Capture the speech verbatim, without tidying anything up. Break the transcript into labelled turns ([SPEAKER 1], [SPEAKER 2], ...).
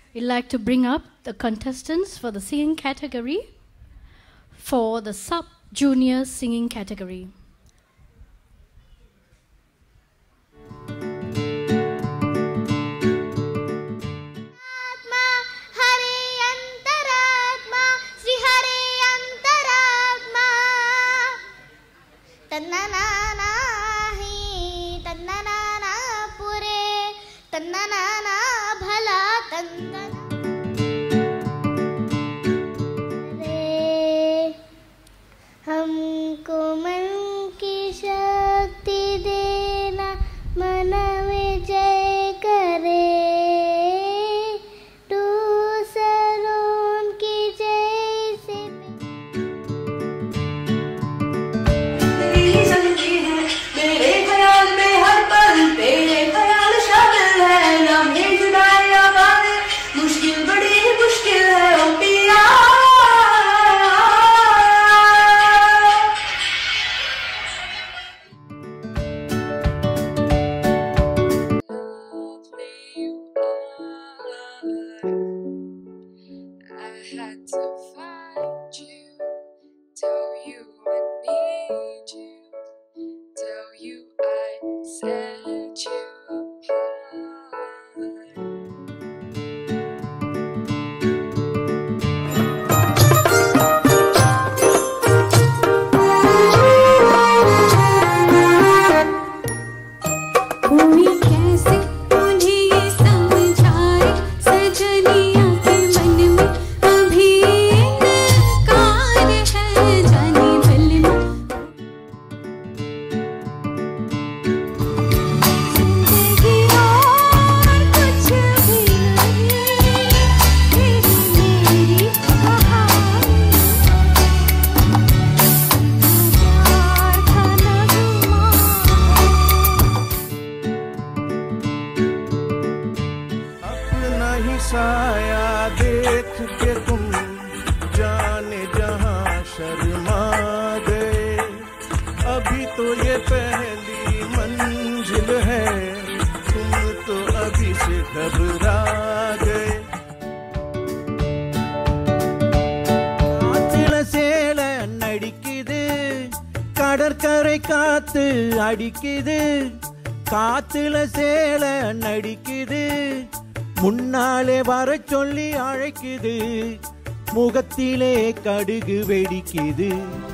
[SPEAKER 1] We'd like to bring up the contestants for the singing category for the sub-junior singing category.
[SPEAKER 2] हमको मन की शक्ति देना, मन विजय करे, दूसरों की जैसे
[SPEAKER 3] तेरी जिंदगी है मेरे ख्याल में, हर पल तेरे ख्याल शामिल है, ना मेरी जुदाई आवाज़ मुश्किल बड़ी मुश्किल है ओ पिया।
[SPEAKER 4] I had to find you, tell you I need you, tell you I set you
[SPEAKER 5] साया देख के तुम जाने जहां शर्मा गए, अभी तो ये पहली मंजिल है, तुम तो अभी से घबरा गए। காத்துல சேல நடிக்குது, கடற்கரை காத்து அடிக்குது, காத்துல சேல நடிக்குது, முன்னாலே வர சொல்லி அழைக்குது, முகத்திலே கடுகு வெடிக்குது।